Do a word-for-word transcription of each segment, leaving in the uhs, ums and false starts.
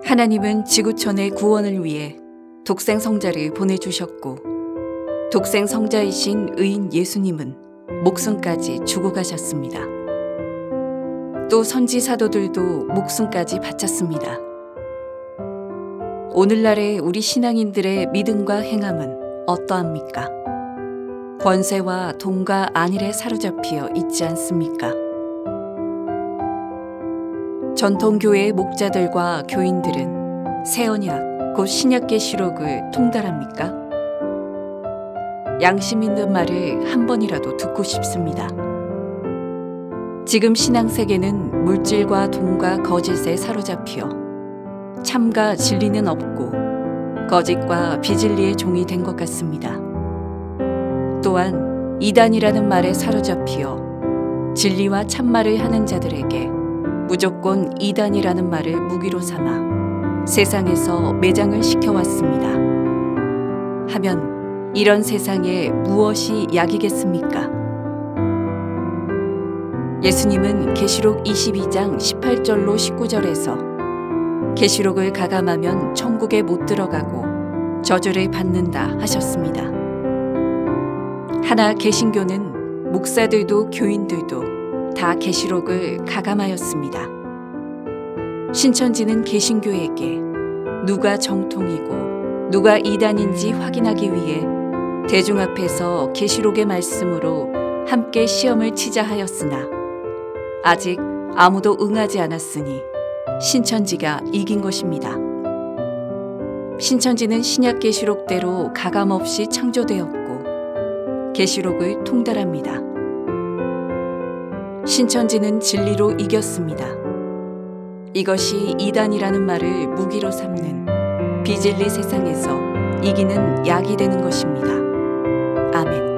하나님은 지구촌의 구원을 위해 독생 성자를 보내주셨고 독생 성자이신 의인 예수님은 목숨까지 주고 가셨습니다. 또 선지 사도들도 목숨까지 바쳤습니다. 오늘날의 우리 신앙인들의 믿음과 행함은 어떠합니까? 권세와 돈과 안일에 사로잡혀 있지 않습니까? 전통교회의 목자들과 교인들은 새언약, 곧 신약계시록을 통달합니까? 양심 있는 말을 한 번이라도 듣고 싶습니다. 지금 신앙세계는 물질과 돈과 거짓에 사로잡혀 참과 진리는 없고 거짓과 비진리의 종이 된 것 같습니다. 또한 이단이라는 말에 사로잡혀 진리와 참말을 하는 자들에게 무조건 이단이라는 말을 무기로 삼아 세상에서 매장을 시켜왔습니다. 하면 이런 세상에 무엇이 약이겠습니까? 예수님은 계시록 이십이 장 십팔 절로 십구 절에서 계시록을 가감하면 천국에 못 들어가고 저주를 받는다 하셨습니다. 하나 개신교는 목사들도 교인들도 다 계시록을 가감하였습니다. 신천지는 개신교에게 누가 정통이고 누가 이단인지 확인하기 위해 대중 앞에서 계시록의 말씀으로 함께 시험을 치자 하였으나 아직 아무도 응하지 않았으니 신천지가 이긴 것입니다. 신천지는 신약 계시록대로 가감없이 창조되었고 계시록을 통달합니다. 신천지는 진리로 이겼습니다. 이것이 이단이라는 말을 무기로 삼는 비진리 세상에서 이기는 약이 되는 것입니다. 아멘.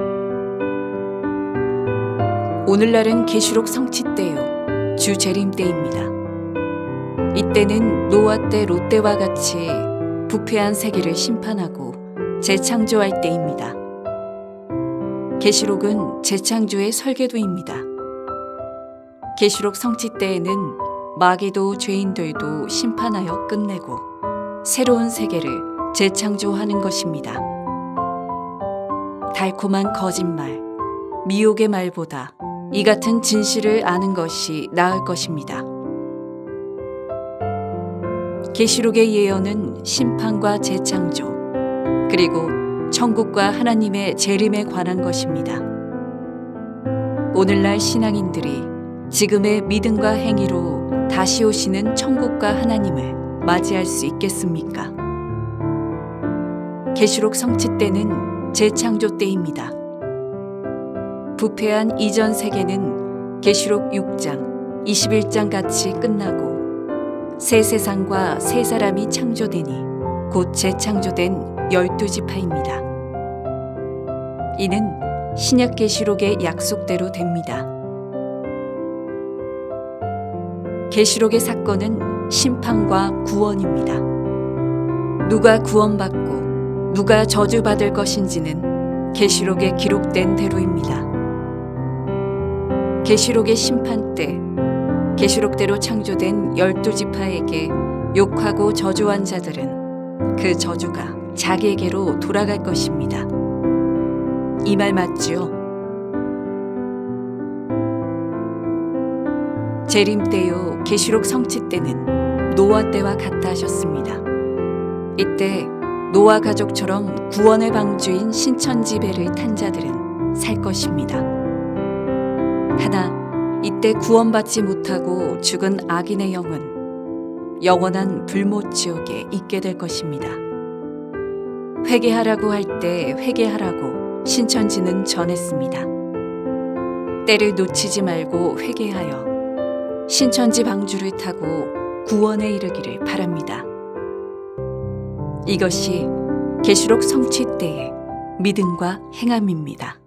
오늘날은 계시록 성취 때요, 주 재림 때입니다. 이때는 노아 때 롯데와 같이 부패한 세계를 심판하고 재창조할 때입니다. 계시록은 재창조의 설계도입니다. 계시록 성취 때에는 마귀도 죄인들도 심판하여 끝내고 새로운 세계를 재창조하는 것입니다. 달콤한 거짓말, 미혹의 말보다 이 같은 진실을 아는 것이 나을 것입니다. 계시록의 예언은 심판과 재창조, 그리고 천국과 하나님의 재림에 관한 것입니다. 오늘날 신앙인들이 지금의 믿음과 행위로 다시 오시는 천국과 하나님을 맞이할 수 있겠습니까? 계시록 성취 때는 재창조 때입니다. 부패한 이전 세계는 계시록 육 장, 이십일 장 같이 끝나고 새 세상과 새 사람이 창조되니 곧 재창조된 열두 지파입니다. 이는 신약 계시록의 약속대로 됩니다. 계시록의 사건은 심판과 구원입니다. 누가 구원받고 누가 저주받을 것인지는 계시록에 기록된 대로입니다. 계시록의 심판 때 계시록대로 창조된 열두 지파에게 욕하고 저주한 자들은 그 저주가 자기에게로 돌아갈 것입니다. 이 말 맞지요? 재림 때요, 계시록 성취 때는 노아 때와 같다 하셨습니다. 이때 노아 가족처럼 구원의 방주인 신천지 배를 탄 자들은 살 것입니다. 하나, 이때 구원받지 못하고 죽은 악인의 영은 영원한 불못 지옥에 있게 될 것입니다. 회개하라고 할 때 회개하라고 신천지는 전했습니다. 때를 놓치지 말고 회개하여 신천지 방주를 타고 구원에 이르기를 바랍니다. 이것이 계시록 성취 때의 믿음과 행함입니다.